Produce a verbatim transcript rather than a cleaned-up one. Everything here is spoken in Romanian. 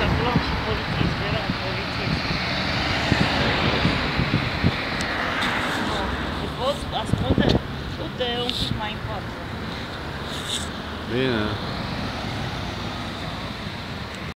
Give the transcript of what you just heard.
acolo am și polițist, era un polițist. Nu, te poți ascunde? Du-te un pic mai în față. Bine.